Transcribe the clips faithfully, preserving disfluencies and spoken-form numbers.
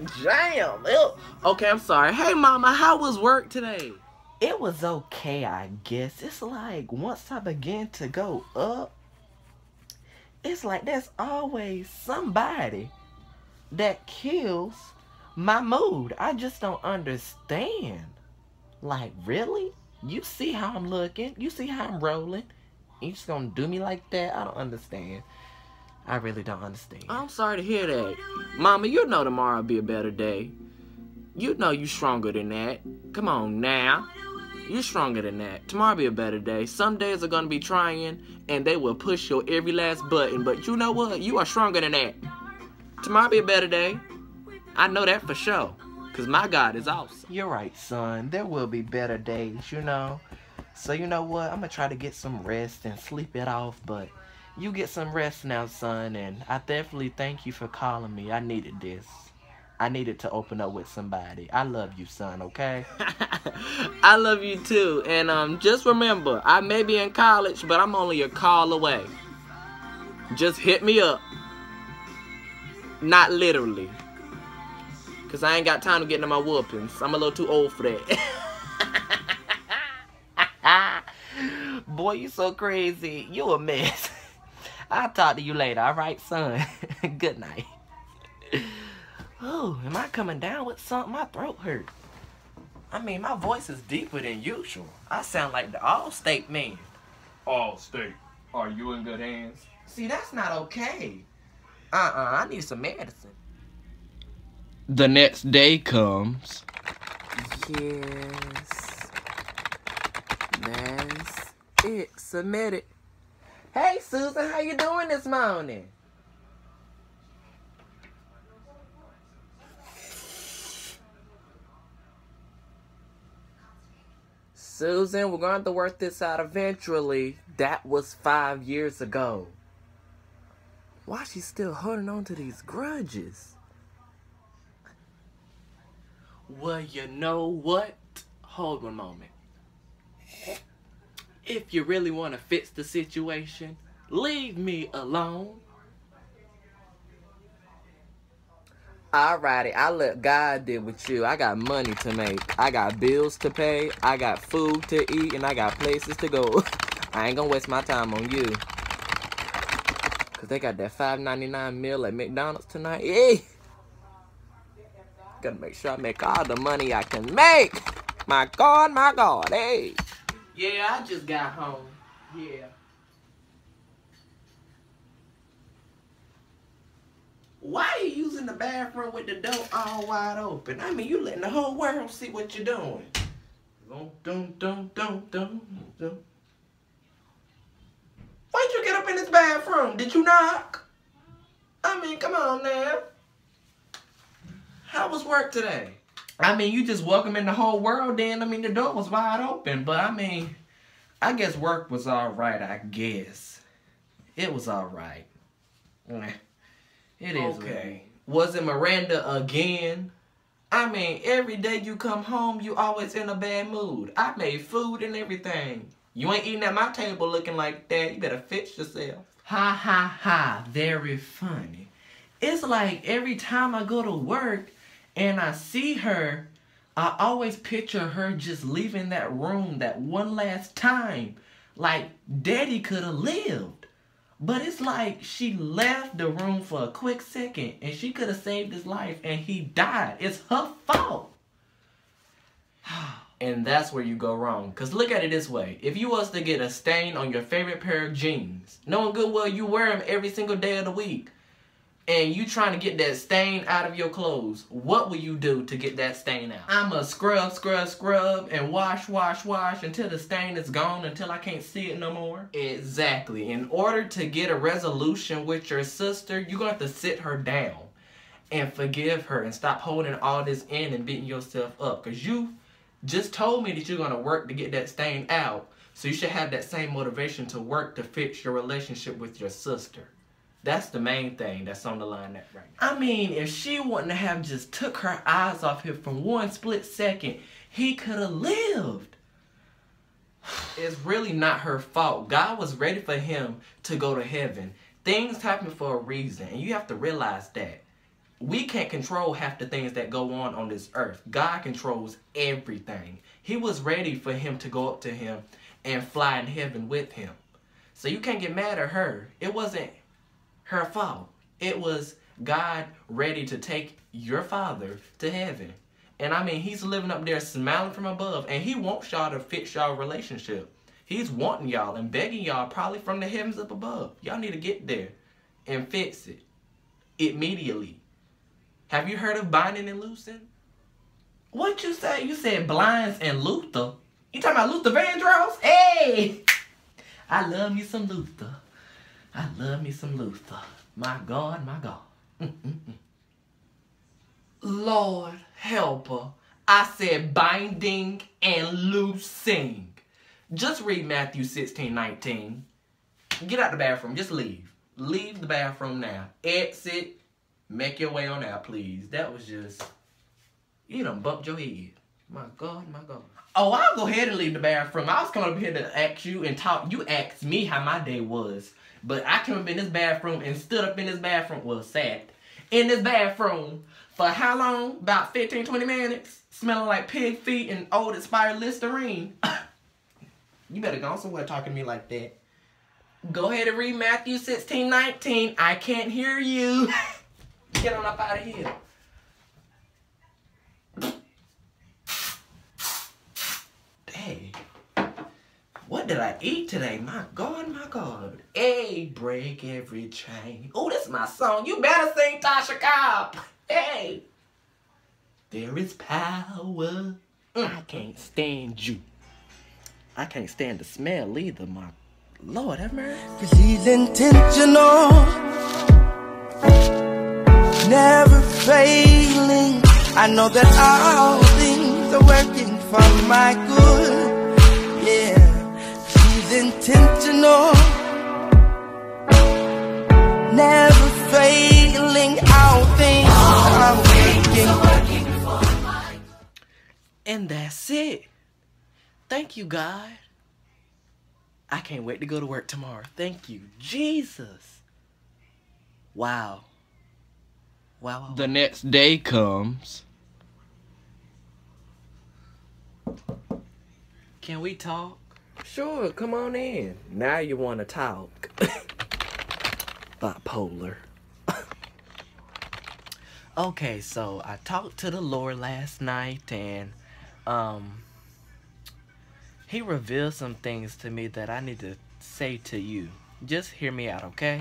Jam. Ew. Okay, I'm sorry. Hey, Mama, how was work today? It was okay, I guess. It's like once I begin to go up, it's like there's always somebody that kills my mood. I just don't understand. Like, really? You see how I'm looking? You see how I'm rolling? You just gonna do me like that? I don't understand. I really don't understand. I'm sorry to hear that. Mama, you know tomorrow will be a better day. You know you stronger than that. Come on now. You're stronger than that. Tomorrow will be a better day. Some days are going to be trying, and they will push your every last button. But you know what? You are stronger than that. Tomorrow will be a better day. I know that for sure. Because my God is awesome. You're right, son. There will be better days, you know. So you know what? I'm going to try to get some rest and sleep it off. But you get some rest now, son. And I definitely thank you for calling me. I needed this. I needed to open up with somebody. I love you, son, okay? I love you too. And um, just remember, I may be in college, but I'm only a call away. Just hit me up. Not literally. Because I ain't got time to get into my whoopings. I'm a little too old for that. Boy, you so crazy. You a mess. I'll talk to you later, all right, son? Good night. Oh, am I coming down with something? My throat hurt. I mean, my voice is deeper than usual. I sound like the All-State man. All-State, are you in good hands? See, that's not okay. Uh-uh, I need some medicine. The next day comes. Yes. That's it. Submitted. Hey, Susan, how you doing this morning? Susan, we're going to have to work this out eventually. That was five years ago. Why is she still holding on to these grudges? Well, you know what? Hold one moment. If you really want to fix the situation, leave me alone. Alrighty, I let God deal with you. I got money to make. I got bills to pay. I got food to eat. And I got places to go. I ain't gonna waste my time on you. Because they got that five ninety-nine meal at McDonald's tonight. Hey! Gotta make sure I make all the money I can make. My God, my God. Hey! Yeah, I just got home. Yeah. Why are you using the bathroom with the door all wide open? I mean, you letting the whole world see what you're doing. Dun, dun, dun, dun, dun, dun. Why'd you get up in this bathroom? Did you knock? I mean, come on now. How was work today? I mean, you just welcoming the whole world in. I mean, the door was wide open. But, I mean, I guess work was all right, I guess. It was all right. It is okay. Was it Miranda again? I mean, every day you come home, you always in a bad mood. I made food and everything. You ain't eating at my table looking like that. You better fix yourself. Ha, ha, ha. Very funny. It's like every time I go to work and I see her, I always picture her just leaving that room that one last time. Like, Daddy could have lived. But it's like she left the room for a quick second and she could have saved his life and he died. It's her fault. And that's where you go wrong. Because look at it this way. If you was to get a stain on your favorite pair of jeans, knowing good well you wear them every single day of the week, and you trying to get that stain out of your clothes, what will you do to get that stain out? I'ma scrub, scrub, scrub, and wash, wash, wash until the stain is gone, until I can't see it no more? Exactly. In order to get a resolution with your sister, you're going to have to sit her down and forgive her and stop holding all this in and beating yourself up. Because you just told me that you're going to work to get that stain out, so you should have that same motivation to work to fix your relationship with your sister. That's the main thing that's on the line that right now. I mean, if she wouldn't have just took her eyes off him for one split second, he could have lived. It's really not her fault. God was ready for him to go to heaven. Things happen for a reason, and you have to realize that. we can't control half the things that go on on this earth. God controls everything. He was ready for him to go up to him and fly in heaven with him. So you can't get mad at her. It wasn't her fault. It was God ready to take your father to heaven. And I mean, he's living up there smiling from above. And he wants y'all to fix y'all relationship. He's wanting y'all and begging y'all probably from the heavens up above. Y'all need to get there and fix it immediately. Have you heard of binding and loosing? What you say? You said blinds and Luther. You talking about Luther Vandross? Hey! I love me some Luther. I love me some Luther. My God, my God. Mm-mm-mm. Lord helper. I said binding and loosing. Just read Matthew sixteen nineteen. Get out the bathroom. Just leave. Leave the bathroom now. Exit. Make your way on out, please. That was just... You done bumped your head. My God, my God. Oh, I'll go ahead and leave the bathroom. I was coming up here to ask you and talk. You asked me how my day was. But I came up in this bathroom and stood up in this bathroom. Well, sat in this bathroom for how long? About fifteen, twenty minutes. Smelling like pig feet and old expired Listerine. You better go somewhere talking to me like that. Go ahead and read Matthew sixteen nineteen. I can't hear you. Get on up out of here. Hey, what did I eat today? My God, my God. Hey, break every chain. Oh, this is my song. You better sing Tasha Cobb. Hey. There is power. I can't stand you. I can't stand the smell either, my Lord have mercy. Cause he's intentional, never failing. I know that all things are working for my good. Yeah, he's intentional, never failing. All things are working. And that's it. Thank you, God. I can't wait to go to work tomorrow. Thank you, Jesus. Wow. Wow. wow. The next day comes. Can we talk? Sure, come on in. Now you want to talk. Bipolar. Okay, so I talked to the Lord last night and um he revealed some things to me that I need to say to you. Just hear me out, okay?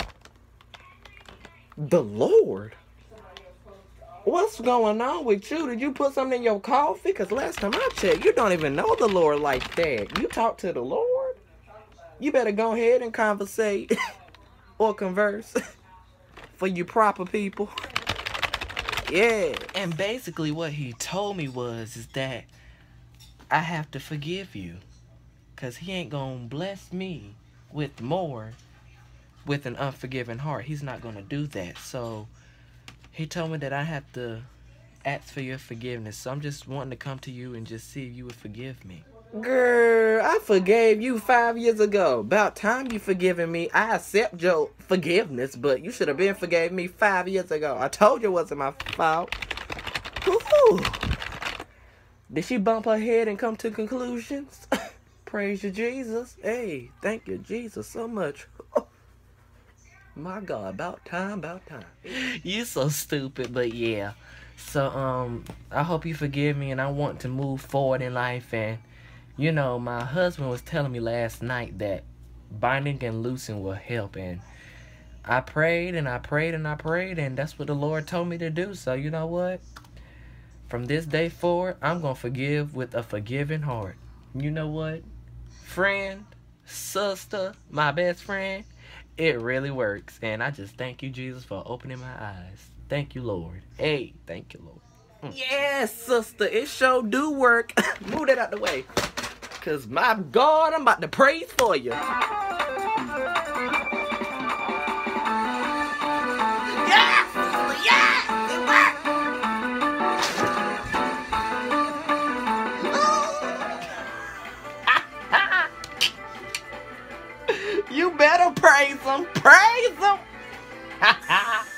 The Lord? What's going on with you? Did you put something in your coffee? Because last time I checked, you don't even know the Lord like that. You talk to the Lord? You better go ahead and conversate or converse for you proper people. Yeah. And basically what he told me was is that I have to forgive you. Because he ain't going to bless me with more with an unforgiving heart. He's not going to do that. So he told me that I have to ask for your forgiveness. So I'm just wanting to come to you and just see if you would forgive me. Girl, I forgave you five years ago. About time you forgiven me. I accept your forgiveness, but you should have been forgave me five years ago. I told you it wasn't my fault. Woo-hoo. Did she bump her head and come to conclusions? Praise you, Jesus. Hey, thank you, Jesus, so much. Oh, my God, about time, about time. You so stupid, but yeah. So, um, I hope you forgive me, and I want to move forward in life. And, you know, my husband was telling me last night that binding and loosing will help. And I prayed, and I prayed, and I prayed, and that's what the Lord told me to do. So, you know what? From this day forward, I'm going to forgive with a forgiving heart. You know what? Friend, sister, my best friend, it really works. And I just thank you, Jesus, for opening my eyes. Thank you, Lord. Hey, thank you, Lord. Mm. Yes, sister, it sure do work. Move that out the way. Because, my God, I'm about to praise for you. Yes, sister, yes, it worked. You better praise him. Praise him.